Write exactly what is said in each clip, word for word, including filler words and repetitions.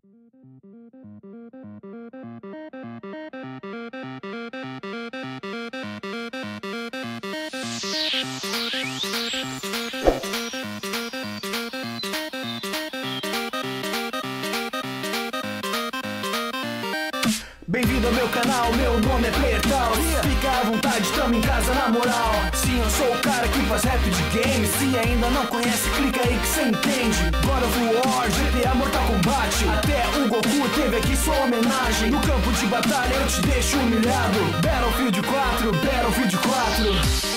Bem-vindo ao meu canal, meu nome é Playertaus. Fica à vontade, tamo em casa na moral. Sim, eu sou o cara que faz rap de games. Se ainda não conhece, clica aí que cê entende. God of War, G T A, Mortal Kombat. Até o Goku teve aqui sua homenagem. No campo de batalha eu te deixo humilhado. Battlefield quatro, Battlefield quatro.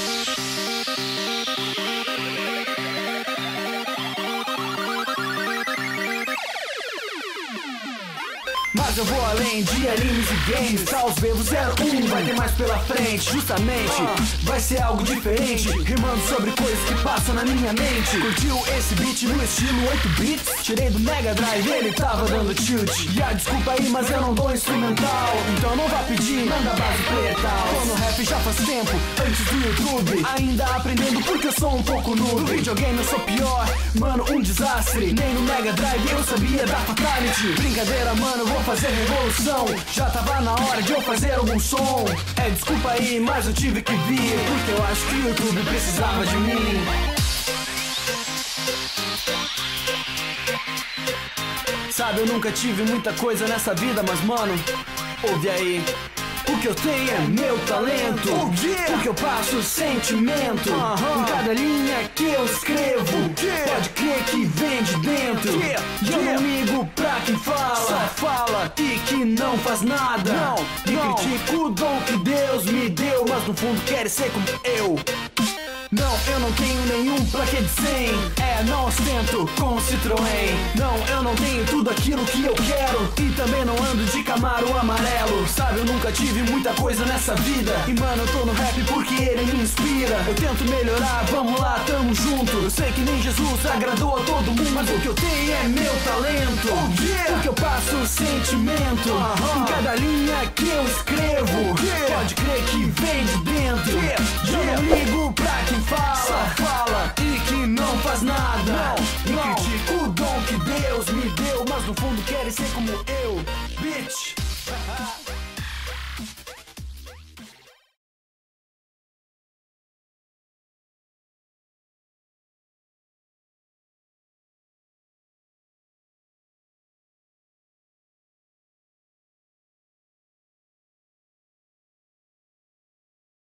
Mas eu vou além de animes e games. Caos Vevo zero um vai ter mais pela frente. Justamente, vai ser algo diferente, rimando sobre coisas que passam na minha mente. Curtiu esse beat no estilo oito bits? Tirei do Mega Drive, ele tava dando tilt. E ah, desculpa aí, mas eu não dou instrumental. Então não vá pedir, manda base Playertaus. Tô no rap já faz tempo, antes do YouTube. Ainda aprendendo porque eu sou um pouco noob. No videogame eu sou pior, mano, um desastre. Nem no Mega Drive eu sabia da Fatality. Brincadeira, mano, vou fazer revolução. Já tava na hora de eu fazer algum som. É, desculpa aí, mas eu tive que vir, porque eu acho que o YouTube precisava de mim. Sabe, eu nunca tive muita coisa nessa vida, mas mano, ouve aí. O que eu tenho é meu talento. O que eu passo, sentimento. Em cada linha que eu escrevo, pode crer que vem de dentro. E eu não ligo pra quem fala, só fala e que não faz nada. Não, e critico o dom que Deus me deu, mas no fundo quer ser como eu. Não, eu não tenho nenhum plaquê de cem. É, não ostento com Citroën. Não, eu não tenho tudo aquilo que eu quero. E também não ando de Camaro amarelo. Sabe, eu nunca tive muita coisa nessa vida. E mano, eu tô no rap porque ele me inspira. Eu tento melhorar, vamos lá, tamo junto. Eu sei que nem Jesus agradou a todo mundo, mas o que eu tenho é meu talento. Oh, yeah. O que eu passo, sentimento. uh-huh. Em cada linha que eu escrevo, oh, yeah. Pode crer que vem de dentro. yeah. Yeah. Eu não ligo pra quem fala, só fala e que não faz nada. Não, não. E critico o dom que Deus me deu, mas no fundo querem ser como eu, bitch.